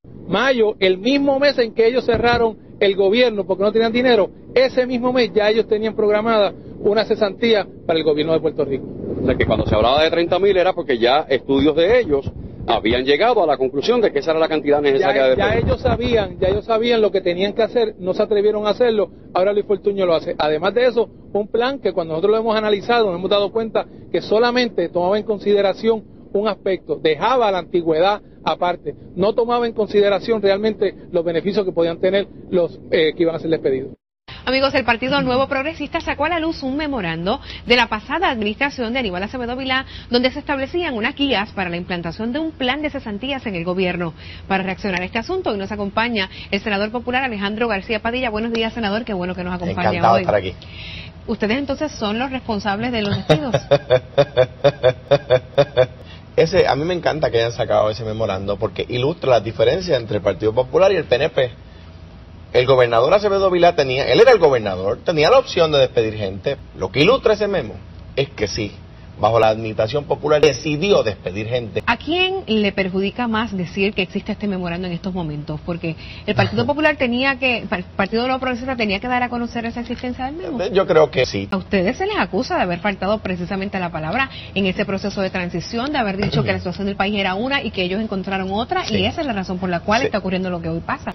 Mayo, el mismo mes en que ellos cerraron el gobierno porque no tenían dinero, ese mismo mes ya ellos tenían programada una cesantía para el gobierno de Puerto Rico. O sea que cuando se hablaba de 30,000 era porque ya estudios de ellos habían llegado a la conclusión de que esa era la cantidad necesaria de ya ellos sabían lo que tenían que hacer, no se atrevieron a hacerlo, ahora Luis Fortuño lo hace. Además de eso, un plan que cuando nosotros lo hemos analizado nos hemos dado cuenta que solamente tomaba en consideración un aspecto, dejaba la antigüedad aparte, no tomaba en consideración realmente los beneficios que podían tener los que iban a ser despedidos. Amigos, el Partido Nuevo Progresista sacó a la luz un memorando de la pasada administración de Aníbal Acevedo Vilá, donde se establecían unas guías para la implantación de un plan de cesantías en el gobierno. Para reaccionar a este asunto, hoy nos acompaña el senador popular Alejandro García Padilla. Buenos días, senador, qué bueno que nos acompaña. Encantado hoy. De estar aquí. ¿Ustedes entonces son los responsables de los despidos? A mí me encanta que hayan sacado ese memorando porque ilustra las diferencias entre el Partido Popular y el PNP. El gobernador Acevedo Vilá él era el gobernador, tenía la opción de despedir gente. Lo que ilustra ese memo es que sí, bajo la administración popular decidió despedir gente. ¿A quién le perjudica más decir que existe este memorando en estos momentos? Porque el Partido Popular el Partido Nuevo Progresista tenía que dar a conocer esa existencia del memo. Yo creo que sí. A ustedes se les acusa de haber faltado precisamente a la palabra en ese proceso de transición, de haber dicho que la situación del país era una y que ellos encontraron otra, y esa es la razón por la cual está ocurriendo lo que hoy pasa.